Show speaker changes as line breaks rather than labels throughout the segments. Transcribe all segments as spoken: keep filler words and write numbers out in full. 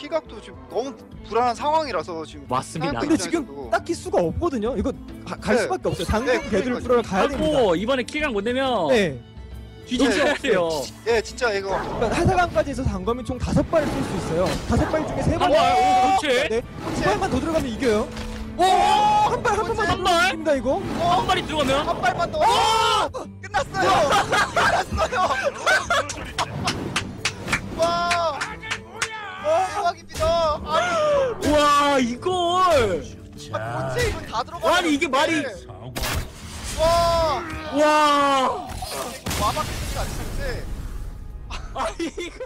피각도 지금 너무 불안한 상황이라서 지금.
맞습니다.
근데 지금 딱히 수가 없거든요. 이거 가, 갈
네.
수밖에 없어요. 당장
네,
배드를
그러니까요.
풀어러 가야 됩니다.
하고 이번에 킬각 못 내면
네.
뒤집어야 돼요.
예, 진짜 이거.
그러니까 하사강까지 해서 단검이 총 다섯 발을 쏠 수 있어요. 다섯 발 중에 세 발.
한 발, 오, 그렇지.
네. 두 발만 더 들어가면 이겨요.
오!
한 발, 한 발만
한
더
발?
입니다 이거.
한 발이 들어가면
한 발만 더. 끝났어요. 끝났어요. 와. 대박입니다. 아니,
와 이걸
본체 이거 다 들어가.
아니 이게 말이
와.
와
와박 했는지 안 했는데.
아니 이거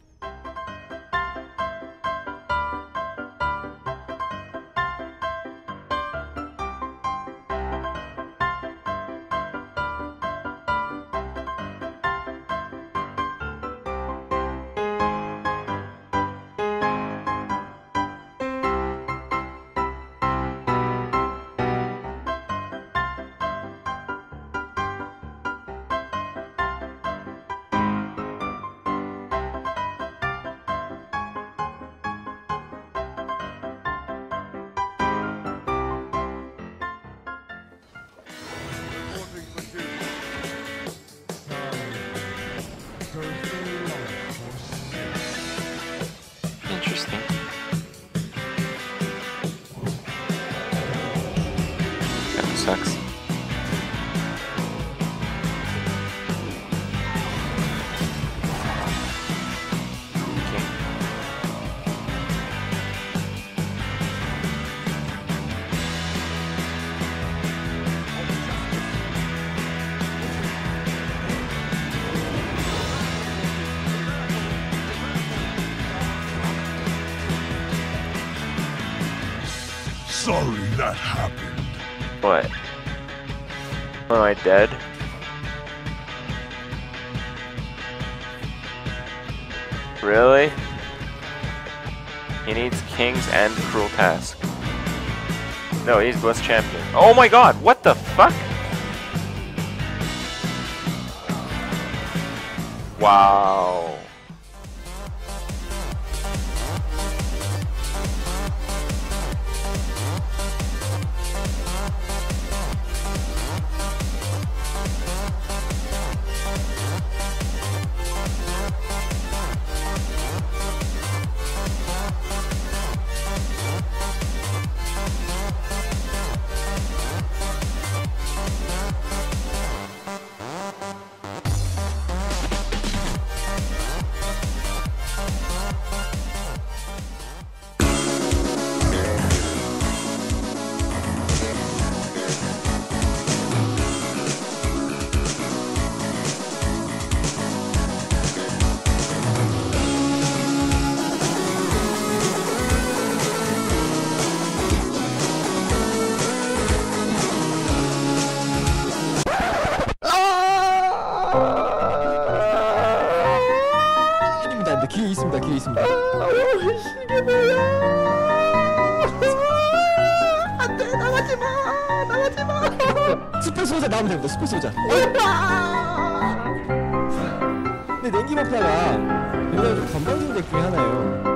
Interesting. That sucks.
Sorry that happened.
What? Am I dead? Really? He needs kings and cruel task. No, he's Bliss champion. Oh my god, what the fuck? Wow.
있습니다. 기회 있습니다. 기회 있습니다.
이게 뭐야? 안돼, 나가지 마, 나가지 마.
스페 소자 나오면 됩니다. 스페 소자. 근데 냉기 버프가 굉장히 좀 건방진 덱 중에 하나예요.